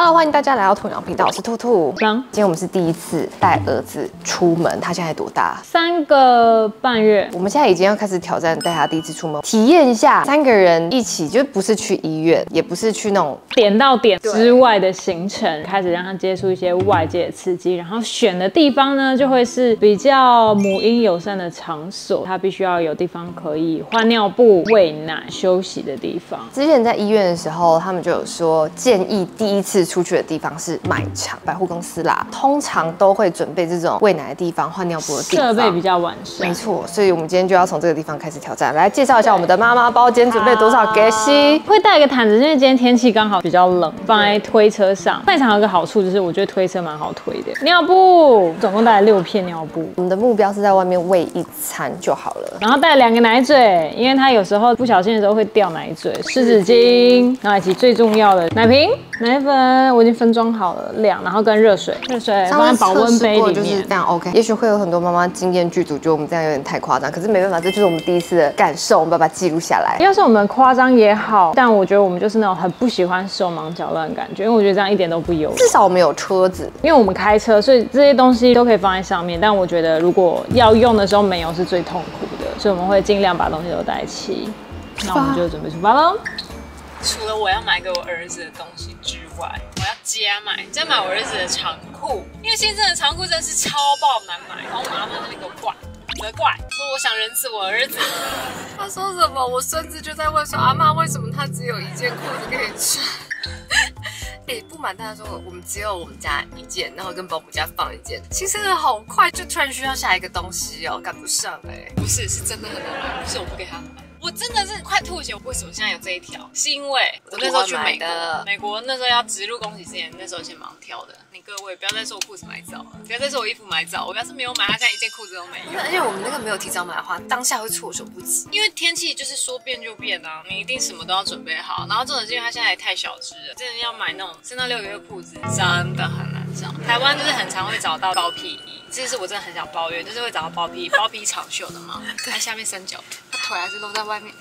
Hello， 欢迎大家来到兔鸟频道，我是兔兔。 今天我们是第一次带儿子出门，他现在多大 ？3个半月。 我们现在已经要开始挑战带他第一次出门，体验一下3个人一起，就不是去医院，也不是去那种点到点之外的行程，开始让他接触一些外界的刺激，然后选的地方呢，就会是比较母婴友善的场所，他必须要有地方可以换尿布、喂奶、休息的地方。 之前在医院的时候，他们就有说建议第一次出去的地方是卖场、百货公司啦，通常都会准备这种喂奶的地方、换尿布的地方， 设备比较完善。 没错，所以我们今天就要从这个地方开始挑战。来介绍一下我们的妈妈包，今天准备多少给西？ 会带一个毯子，因为今天天气刚好比较冷，放在推车上。卖场有个好处就是，我觉得推车蛮好推的。尿布总共带了6片尿布， 我们的目标是在外面喂一餐就好了。 然后带了2个奶嘴，因为他有时候不小心的时候会掉奶嘴，湿纸巾，然后以及最重要的奶瓶、奶粉，我已经分装好了量，然后跟热水放在保温杯里面， 就是非常 OK。也许会有很多妈妈经验剧组觉得我们这样有点太夸张，可是没办法，这就是我们第一次的感受，我们把它记录下来。 要是我们夸张也好，但我觉得我们就是那种很不喜欢手忙脚乱的感觉，因为我觉得这样一点都不优。 至少我们有车子， 因为我们开车，所以这些东西都可以放在上面。但我觉得如果要用的时候没有是最痛苦的，所以我们会尽量把东西都带齐。那我们就准备出发喽。 除了我要买给我儿子的东西之外，我要加买我儿子的长裤，因为现在的长裤真的是超爆难买。然后我妈妈那边给我责怪，说我想忍死我儿子。 他说什么？我孙子就在问说，阿嬷为什么他只有1件裤子可以穿？不瞒大家说，我们只有我们家1件，然后跟保姆家放1件。其实好快就突然需要下一个东西哦，赶不上不是，是真的很难买，不是我不给他买。我真的是快吐血！为什么现在有这一条？是因为我那时候去美国那时候要植入宫崎之前，那时候先盲挑的。你各位不要再说我裤子买早了，不要再说我衣服买早。我要是没有买，他现在1件裤子都没有。 而且我们那个没有提早买的话，当下会措手不及。 因为天气就是说变就变啊，你一定什么都要准备好。然后重点是因为他现在也太小只了，真的要买那种3到6个月裤子真的很难找。台湾就是很常会找到包屁衣，这是我真的很想抱怨，就是会找到包屁长袖的嘛，它下面3角，他腿还是露在外面，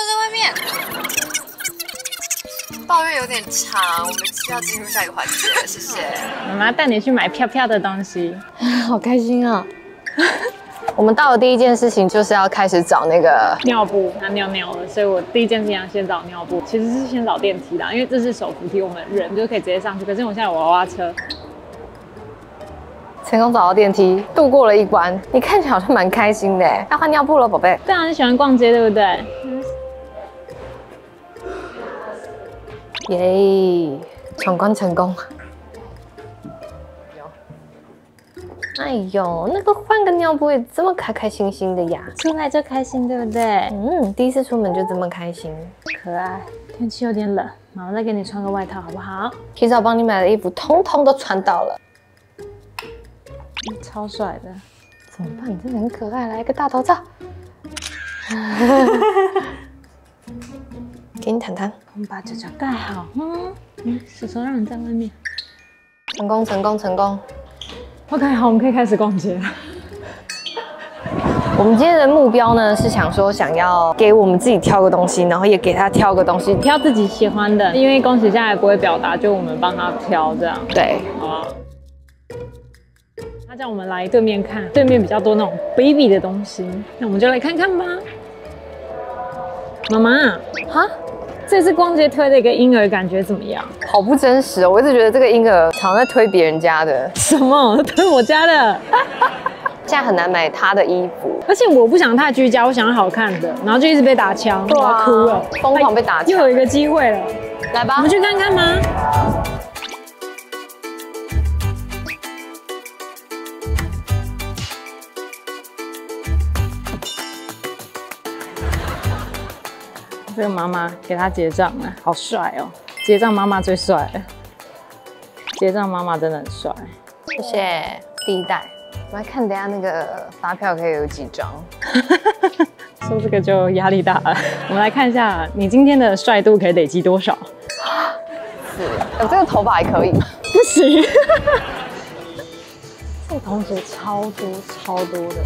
抱怨有点长，我们要进入下一个环节了，谢谢。 妈妈带你去买漂漂的东西， 好开心啊！我们到的第一件事情就是要开始找那个尿布，他尿尿了，所以我第一件事情要先找尿布，其实是先找电梯啦，因为这是手扶梯，我们人就可以直接上去。可是我现在有娃娃车。 成功找到电梯，度过了一关。你看起来好像蛮开心的，要换尿布了，宝贝。 对啊，你喜欢逛街对不对？ 耶，闯关成功。哎呦，那个换个尿布也这么开开心心的呀， 出来就开心对不对？ 第一次出门就这么开心， 可爱。天气有点冷，妈妈再给你穿个外套好不好？ 提早帮你买的衣服通通都穿到了。 超帅的， 怎么办？你真的很可爱，来一个大头照。给你谈谈， 我们把脚脚盖好，手手让你在外面。 成功，成功，成功。 OK， 好，我们可以开始逛街了。 我们今天的目标呢是想要给我们自己挑个东西，然后也给他挑个东西， 挑自己喜欢的。因为宫崎现在不会表达，就我们帮他挑这样。 对， 好啊。他叫我们来对面看，对面比较多那种 baby 的东西，那我们就来看看吧。妈妈，哈，这次逛街推的一个婴儿，感觉怎么样？ 好不真实哦！我一直觉得这个婴儿好像在推别人家的。 什么？推我家的？ 现在很难买他的衣服， 而且我不想太居家，我想要好看的，然后就一直被打枪，我要哭了， 疯狂被打枪。 又有一个机会了， 来吧， 我们去看看吗？这个妈妈给他结账了，好帅哦！结账妈妈最帅了，结账妈妈真的很帅。 谢谢第一代。我来看等一下那个发票可以有几张。 说这个就压力大了。我们来看一下，你今天的帅度可以累积多少？ 有这个头发还可以吗？ 不行。这个同学超多的。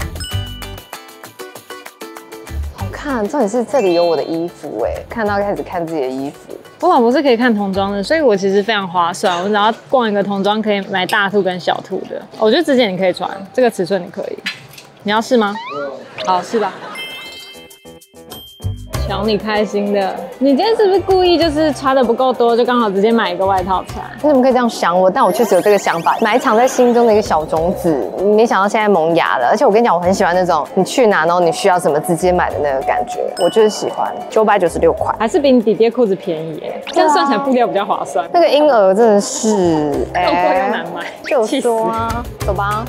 好看，重点是这里有我的衣服哎，看到开始看自己的衣服。 我老婆是可以看童装的，所以我其实非常划算。我只要逛一个童装，可以买大兔跟小兔的。我觉得之前你可以穿这个尺寸，你可以。你要试吗？好，试吧。瞧你开心的，你今天是不是故意就是穿的不够多，就刚好直接买一个外套穿？ 你怎么可以这样想我？但我确实有这个想法，埋藏在心中的一个小种子，没想到现在萌芽了。而且我跟你讲，我很喜欢那种你去哪，然后你需要什么直接买的那个感觉，我就是喜欢996块， 还是比你弟弟的裤子便宜耶，这样算起来布料比较划算。 那个婴儿真的是， 又贵又难买， 就说啊，走吧。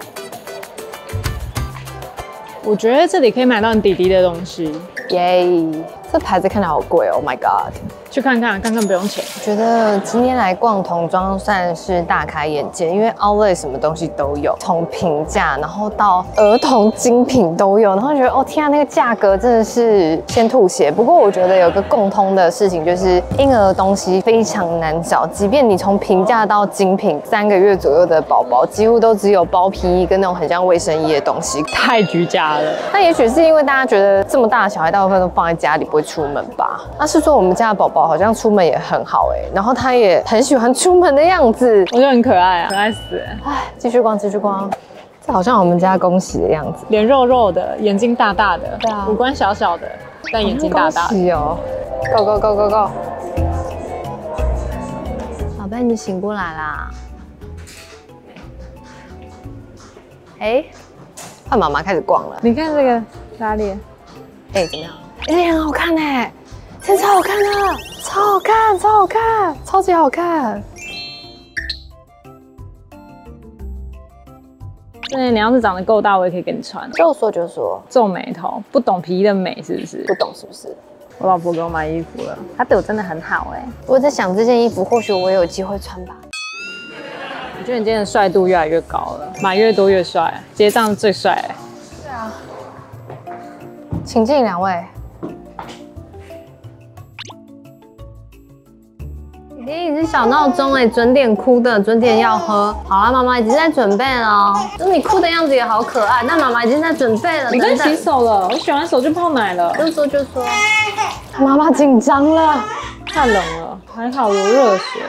我觉得这里可以买到你弟弟的东西， 耶！这牌子看起来好贵哦 ，Oh my god！ 去看看，看看不用钱。 我觉得今天来逛童装算是大开眼界，因为 Outlet 什么东西都有，从平价然后到儿童精品都有，然后觉得哦天啊，那个价格真的是先吐血。不过我觉得有个共通的事情就是婴儿的东西非常难找，即便你从平价到精品，3个月左右的宝宝几乎都只有包皮衣跟那种很像卫生衣的东西， 太居家了。 那也许是因为大家觉得这么大的小孩大部分都放在家里不会出门吧？那是说我们家的宝宝好像出门也很好然后他也很喜欢出门的样子， 我觉得很可爱啊，可爱死了。 哎，继续逛，继续逛。这好像我们家恭喜的样子， 脸肉肉的，眼睛大大的， 对啊， 五官小小的，但眼睛大大的。 恭喜哦 ！Go go go go go！ 宝贝，你醒过来啦！哎，换妈妈开始逛了。 你看这个拉链， 哎，怎么样？哎，很好看哎，真的超好看的，超好看，超好看，超级好看。 对，你要是长得够大，我也可以给你穿。 就说就说， 皱眉头，不懂皮衣的美是不是？ 不懂是不是？ 我老婆给我买衣服了，她对我真的很好我在想这件衣服，或许我也有机会穿吧。 我觉得你今天的帅度越来越高了，买越多越帅，结账最帅对啊，请进2位。你是小闹钟准点哭的，准点要喝。好了，妈妈已经在准备了。那你哭的样子也好可爱，但妈妈已经在准备了。 你在洗手了，我洗完手就泡奶了。 就说就说，妈妈紧张了， 太冷了，还好有热水。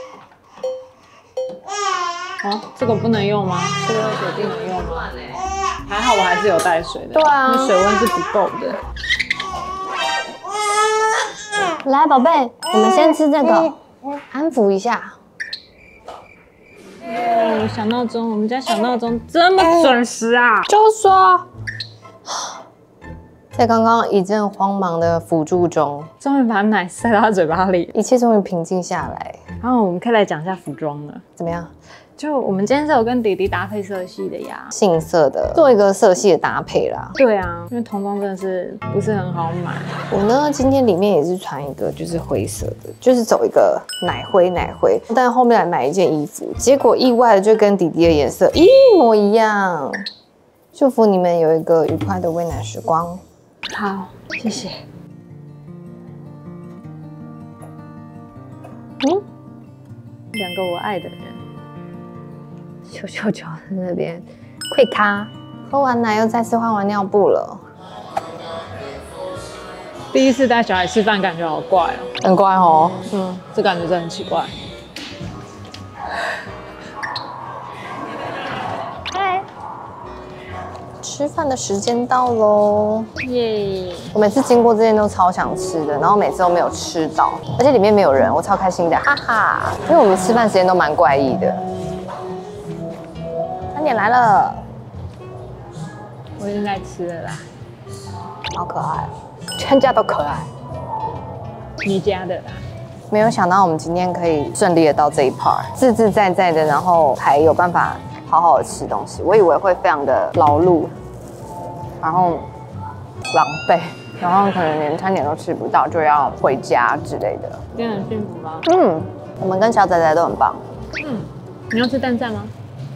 哦，这个不能用吗？这个热水定能用吗？还好我还是有带水的。 对啊， 因为水温是不够的。 来，宝贝，我们先吃这个。安抚一下。 哦，小闹钟，我们家小闹钟这么准时啊！ 就说，在刚刚一阵慌忙的辅助中， 终于把奶塞到他嘴巴里， 一切终于平静下来。 然后我们可以来讲一下服装了， 怎么样？ 就我们今天是有跟弟弟搭配色系的呀， 杏色的，做一个色系的搭配啦。 对啊，因为童装真的是不是很好买。 我呢，今天里面也是穿一个就是灰色的，就是走一个奶灰，但后面来买一件衣服，结果意外的就跟弟弟的颜色一模一样。祝福你们有一个愉快的喂奶时光。 好，谢谢。两个我爱的人。 球球球在那边溃咖，喝完奶又再次换完尿布了。 第一次带小孩吃饭，感觉好怪哦， 很乖哦。 这感觉真的很奇怪。 嗨，吃饭的时间到喽！ 耶！ 我每次经过这间都超想吃的，然后每次都没有吃到，而且里面没有人，我超开心的，哈哈！因为我们吃饭时间都蛮怪异的。餐点来了， 我已经在吃了啦， 好可爱，全家都可爱。 你家的啦。 没有想到我们今天可以顺利的到这一 part， 自自在在的，然后还有办法好好的吃东西。我以为会非常的劳碌，然后狼狈，然后可能连餐点都吃不到，就要回家之类的。 今天很幸福吗？ 我们跟小仔仔都很棒。 你要吃蛋赞吗？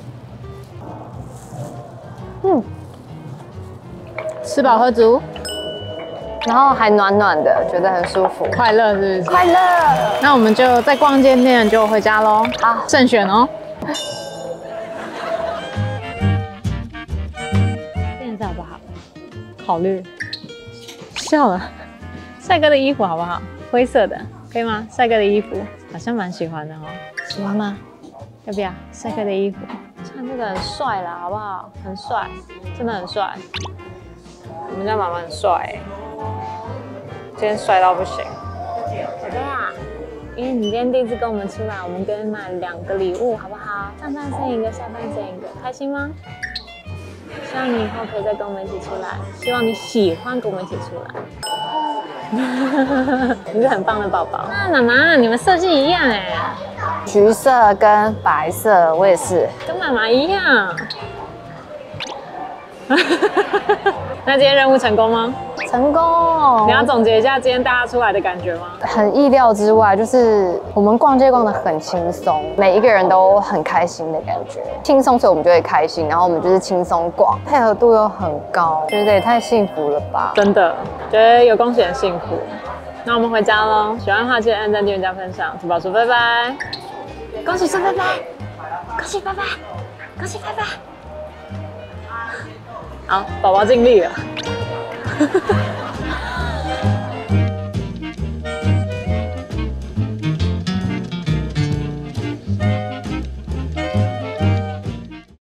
吃饱喝足， 然后还暖暖的，觉得很舒服， 快乐是不是？ 快乐。 那我们就再逛街店就回家喽。 好， 慎选哦。现在好不好？考虑。笑了。帅哥的衣服好不好？灰色的， 可以吗？帅哥的衣服好像蛮喜欢的哦， 喜欢吗？ 要不要？帅哥的衣服，穿这个很帅啦，好不好？很帅，真的很帅。我们家妈妈很帅欸，今天帅到不行。宝贝啊，因为你今天第一次跟我们出来，我们给你买2个礼物，好不好？上半身一个，下半身一个，开心吗？希望你以后可以再跟我们一起出来，希望你喜欢跟我们一起出来。你是很棒的宝宝。那妈妈，你们设计一样哎， 橘色跟白色，我也是， 跟妈妈一样。那今天任务成功吗？ 成功！ 你要总结一下今天大家出来的感觉吗？ 很意料之外，就是我们逛街逛得很轻松，每一个人都很开心的感觉，轻松所以我们就会开心，然后我们就是轻松逛，配合度又很高，觉得也太幸福了吧！ 真的，觉得有恭喜很幸福。那我们回家喽，喜欢的话记得按赞、订阅、加分享，珠宝说拜拜，恭喜说拜拜，恭喜拜拜，恭喜拜拜。好，宝宝尽力了。